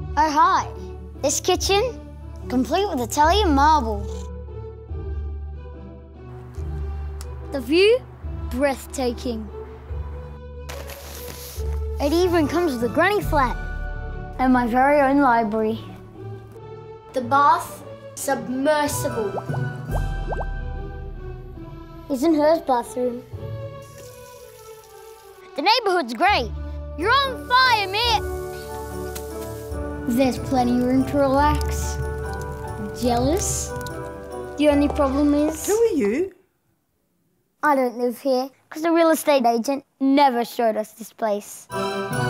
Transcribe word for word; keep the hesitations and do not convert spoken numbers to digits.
Oh, hi. This kitchen, complete with Italian marble. The view, breathtaking. It even comes with a granny flat and my very own library. The bath, submersible. Isn't hers bathroom? The neighborhood's great. You're on fire, mate. There's plenty of room to relax. Jealous? The only problem is... Who are you? I don't live here because the real estate agent never showed us this place.